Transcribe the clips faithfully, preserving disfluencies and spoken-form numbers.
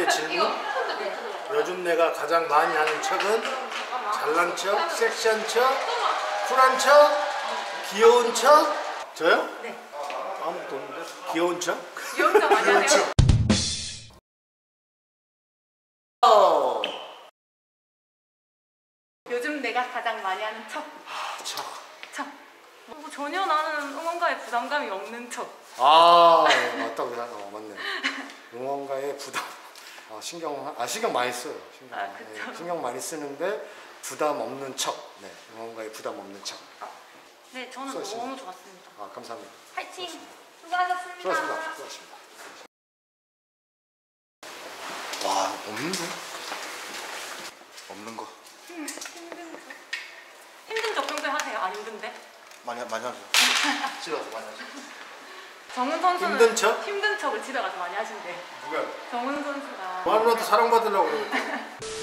번째 질문. 요즘 내가 가장 많이 하는 척은 잘난 척, 섹시한 척, 쿨한 척, 귀여운 척. 저요? 네. 아무것도 없는데? 귀여운 척? 귀여운 척 많이 하세요? 어. 요즘 내가 가장 많이 하는 척. 아, 척. 척. 뭐 전혀 나는 응원가에 부담감이 없는 척. 아, 맞다. 어, 맞네. 응원가에 부담. 아, 신경, 아, 신경 많이 써요. 신경, 아, 네, 신경 많이 쓰는데 부담 없는 척. 네, 응원가에 부담 없는 척. 네, 저는 수고하셨습니다. 너무 좋았습니다. 아, 감사합니다. 파이팅! 수고하셨습니다. 수고하셨습니다. 수고하셨습니다. 수고하셨습니다. 와, 없는 거? 없는 거. 음, 힘든 척. 힘든 척 평소에 하세요? 안 힘든데? 많이 많이 하죠. 집에 가서 많이 하죠. 정훈 선수는 힘든 척? 힘든 척을 집에 가서 많이 하신대. 누가? 정훈 선수가. 마누라도 사랑받으려고 그러는데.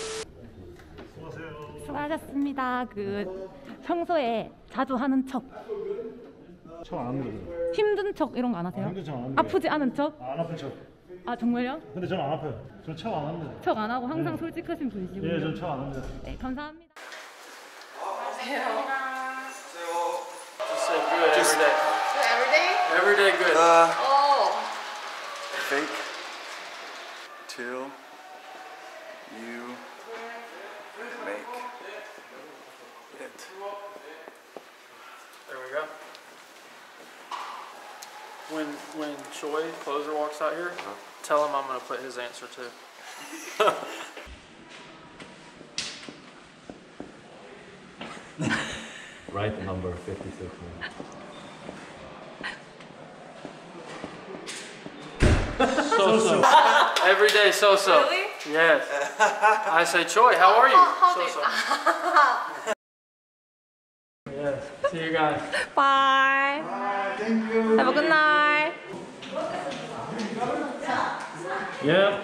수고하셨습니다. 그 평소에 자주 하는 척. 척 안 합니다. 힘든 척 이런 거 안 하세요? 아, 힘든 척 안 합니다. 아프지 않은 척? 안 아픈 척. 아 정말요? 근데 저는 안 아파요. 저는 척 안 합니다. 척 안 하고 항상 네. 솔직하신 분이시군요. 예, 저는 척 안 합니다. 네, 감사합니다. Just say good every day. Every day? Every day good. Uh, Oh. fake till you make it. There we go. When when Choi closer walks out here, tell him I'm gonna put his answer too. Right number fifty-six. So so. Every day so so. Really? Yes. I say Choi, how are you? How So do so. Yes. See you guys. Bye. Thank you. Have a good night. Yeah.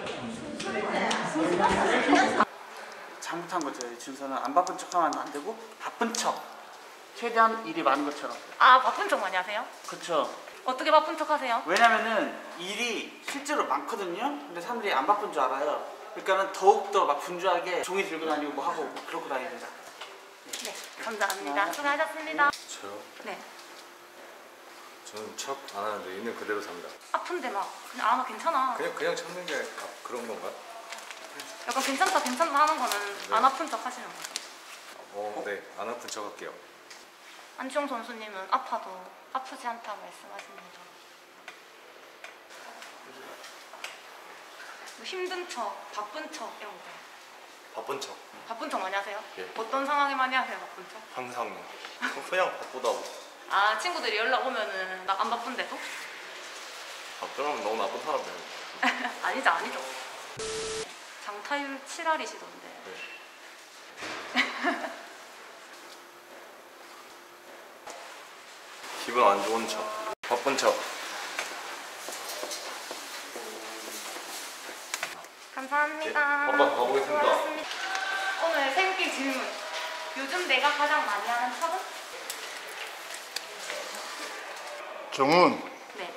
잘못한 거죠. 이 준서는 안 바쁜 척하면 안 되고 바쁜 척. 최대한 일이 많은 것처럼. 아 바쁜 척 많이 하세요? 그렇죠. 어떻게 바쁜 척 하세요? 왜냐면은 일이 실제로 많거든요. 근데 사람들이 안 바쁜 줄 알아요. 그러니까는 더욱더 막 분주하게 종이 들고 다니고 뭐 하고 뭐 그러고 다닙니다. 네, 감사합니다. 수고하셨습니다. 저요? 네. 저는 척 안 하는데 있는 그대로 삽니다. 아픈데 막 그냥 아 나 괜찮아. 그냥 그냥 참는 게 아, 그런 건가? 약간 괜찮다 괜찮다 하는 거는 네. 안 아픈 척 하시는 거죠. 어, 네, 안 아픈 척 할게요. 안치홍 선수님은 아파도 아프지 않다고 말씀하십니다. 뭐 힘든 척, 바쁜 척 이런 거. 바쁜 척. 바쁜 척 많이 하세요? 예. 어떤 상황에 많이 하세요, 바쁜 척? 항상 그냥 바쁘다고. 아 친구들이 연락 오면은 나 안 바쁜데도? 바쁘면 너무 나쁜 사람이에요. 아니죠, 아니죠. 장타율 칠 할이시던데. 네. 기분 안 좋은 척. 바쁜 척. 감사합니다. 네, 바빠 가보겠습니다. 수고하셨습니다. 오늘 새웃기 질문. 요즘 내가 가장 많이 하는 척은? 정훈, 네.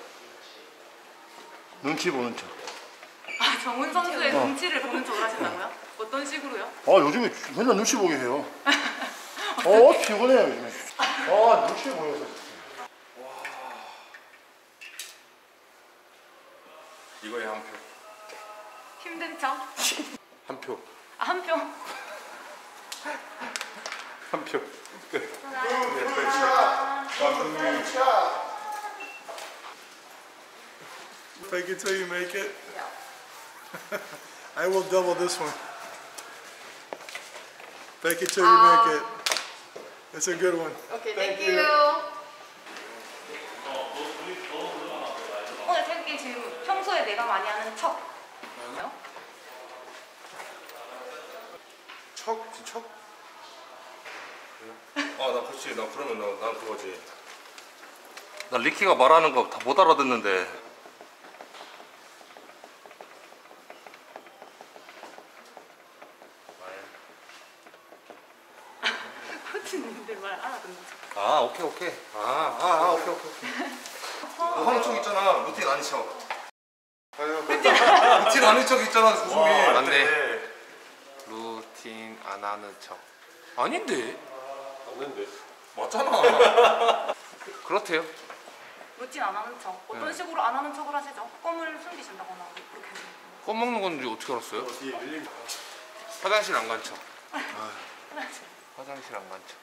눈치 보는 척. 아 정훈 선수의 어. 눈치를 보는 척을 하신다고요? 어떤 식으로요? 아, 요즘에 맨날 눈치 보게 해요. 어, 피곤해요, 요즘에. 아, 눈치 보여서. 이거에 한 표. 힘든 척? 한 표. 아, 한 표? 한 표. 끝. Fake it till you make it. I will double this one. Fake it till you Um, make it. It's a good one. Okay, Thank thank, you. you. 오늘 새웃기 질문. 평소에 내가 많이 하는 척? 뭐요? 척? 척? 아, 나 그렇지. 나 그러면 나, 난 그거지. 나 리키가 말하는 거 다 못 알아듣는데. 코치님들 말 알아듣는 척. 아, 오케이, 오케이. 아, 아, 아 오케이, 오케이, 오케이. 너 하는 척 있잖아. 루틴 아닌 척. 아유, 루틴 아닌 척 있잖아 수중이. 맞네. 루틴 안 하는 척. 아닌데? 맞는데? 맞잖아. 그렇대요. 루틴 안 하는 척. 어떤 네. 식으로 안 하는 척을 하시죠? 껌을 숨기신다거나 그렇게 하시죠. 껌 먹는 건지 어떻게 알았어요? 화장실 안 간 척. 화장실 안 간 척.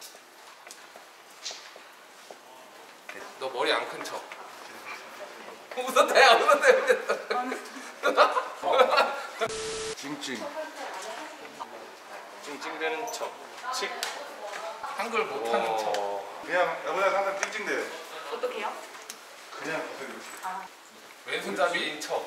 너 머리 안 큰 척. 웃었다 야 웃었다. 찡찡. 찡찡대는 척. 칙. 한글 못하는 척. 그냥 여보야 항상 찡찡대. 어떻게요? 그냥 아. 왼손잡이인 척.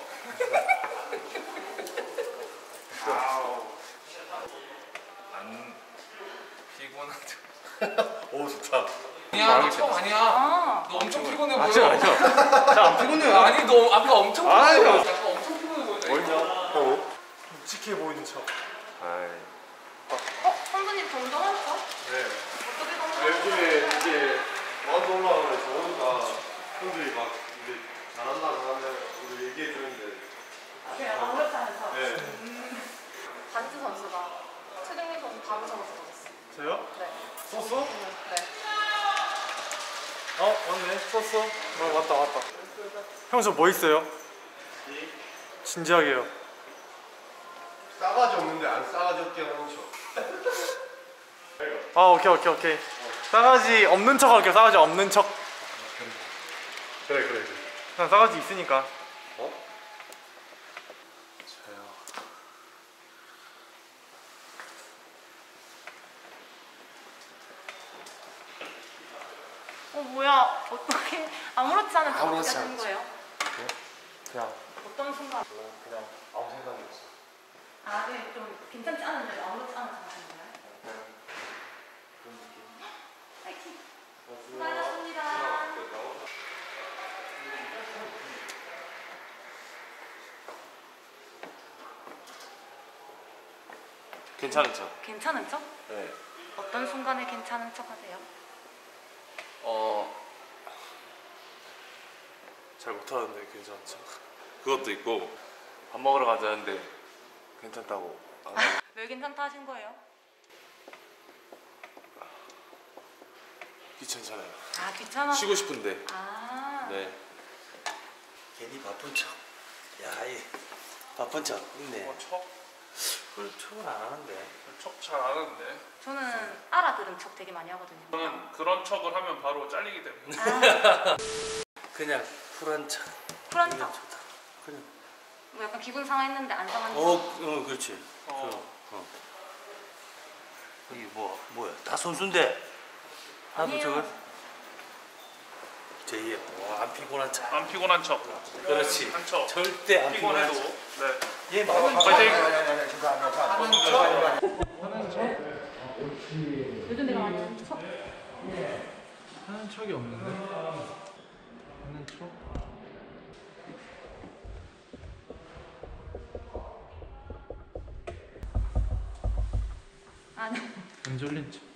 안 피곤한 척. 오 좋다. 아니야 너 척 아니야. 아. 너 엄청 피곤해 보여. 아니야 아니야. 잘안 피곤해요. 아니 너 아까 엄청 피곤해 아니요. 보여. 아까 엄청 피곤해 보였다. 어디서? 묵직해 보이는 척. 아이. 어? 선수님 정정한 척? 네. 어떻게 아, 정정한 척? 요즘에 이제 마운드 올라가고 좋으니까 형들이 막 이제 잘한다 잘한다 우리 얘기해 주는데. 그냥 아무렇지 않은 척. 네. 음. 반트 선수가 최정민 선수 바로 잡아서 넣었어요. 저요? 네. 소스? 네. 어 맞네. 소스. 어 맞다 맞다. 형 저 뭐 있어요? 진지하게요. 싸가지 없는데 안 싸가지 없게 하는 척. 아 오케이 오케이 오케이. 싸가지 없는 척 할게요. 싸가지 없는 척. 그래 그래 그래. 난 싸가지 있으니까. 어? 어 뭐야? 어떻게 아무렇지 않은 척 어떻게 아무렇지 하는 않죠. 거예요? 그냥 어떤 순간? 그냥 아무 생각이 없어. 아, 네, 좀 괜찮지 않은데 아무렇지 않은 척 하시는 거예요? 파이팅! 수고하셨습니다. 괜찮은 척. 괜찮은 척? 네. 어떤 순간에 괜찮은 척 하세요? 어... 잘 못하는데 괜찮은 척. 그것도 있고 밥 먹으러 가자는데 괜찮다고 안 가고. 왜 괜찮다 하신 거예요? 귀찮잖아요. 아, 귀찮아. 쉬고 싶은데. 아. 네. 괜히 바쁜 척. 야, 이 바쁜 척 있네. 어, 척? 그걸 척은 안 하는데. 척 잘 안 하는데. 저는 알아들은 척 되게 많이 하거든요. 저는 그런 척을 하면 바로 잘리기 때문에. 아. 그냥 쿨한 척. 쿨한 그냥 척. 좋다. 그냥. 뭐 약간 기분 상했는데 안 상한 척. 어, 어, 그렇지. 어. 그, 어. 이게 뭐, 뭐야? 다 선수인데. 나도 아니에요. 저거. 제이에 와, 안 피곤한 척. 안 피곤한 척. 그렇지. 한 척. 절대 안 피곤한 피곤해도. 척. 네. 얘 말은 파이팅! 요즘 내가 많이 하는 척? 하는 척이 없는데? 하는 척? 아니. 안 졸린 척.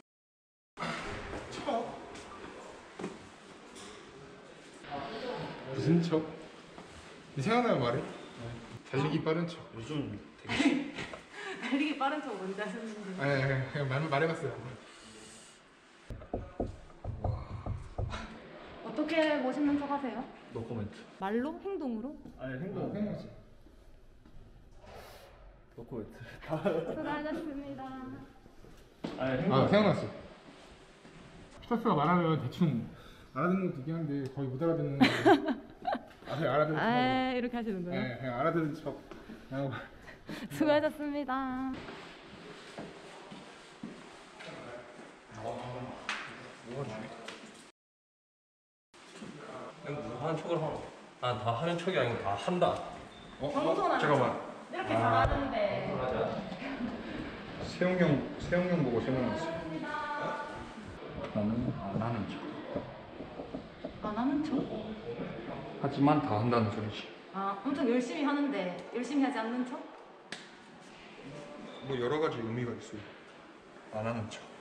무슨 척? 생각나면 말해. 달리기 빠른 척. 요즘 달리기 빠른 척 뭔지 아셨는데. 아니, 아니, 그냥 말, 말해봤어요. 어떻게 멋있는 척 하세요? 노 코멘트. 말로? 행동으로? 아니 행동 생각났어. 노 코멘트. 수고하셨습니다. 아니 행동 아, 생각났어. 피터스가 말하면 대충 알아듣는 것도 있긴 한데 거의 못 알아듣는 거. 아, 그냥 알아듣는 척. 아, 이렇게 하시는 거예요? 네, 그냥 알아듣는 척. 그냥 수고하셨습니다. 뭐 하는 척을 하노? 난 다 하는 척이 아니고 다 한다. 어? 겸손한 잠깐만. 이렇게 잘하는데. 세용형, 세용형 보고 생각났어. 나는 안 하는 척. 안 하는 척? 하지만 다 한다는 소리지. 아, 엄청 열심히 하는데 열심히 하지 않는 척? 뭐 여러 가지 의미가 있어요. 안 하는 척.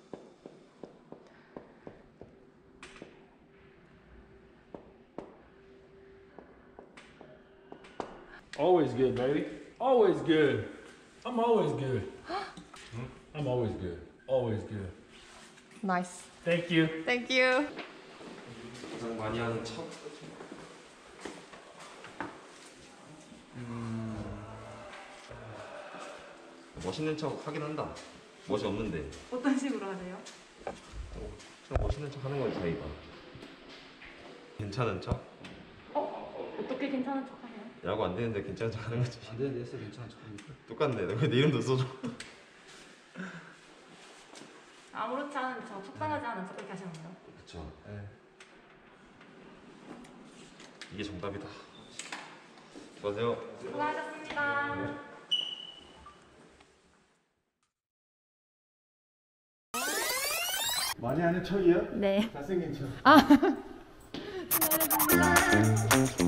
Always good, baby. Always good. I'm always good. I'm always good. Always good. 나이스. Thank you. Thank you. 가장 많이 하는 척. 멋있는 척 하긴 한다. 멋이 없는데. 어떤 식으로 하세요? 그냥 멋있는 척 하는 건 자기가. 괜찮은 척? 어? 어떻게 괜찮은 척 하세요? 야구 안 되는데 괜찮은 척 하는 거지. 안 되는데 했어 괜찮은 척하니까. 똑같네. 너 왜 내 이름도 써줘? 아무렇지 않은 척, 속상하지 않은 척 그렇게 하시는 거예요? 그쵸. 이게 정답이다. 수고하세요. 수고하셨습니다. 많이 하는 척이요? 네. 잘생긴 척. 아. 수고하셨습니다.